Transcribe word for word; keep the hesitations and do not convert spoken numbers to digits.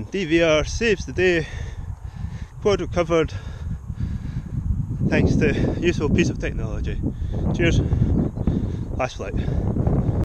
D V R saves the day, quad recovered thanks to a useful piece of technology. Cheers, last flight.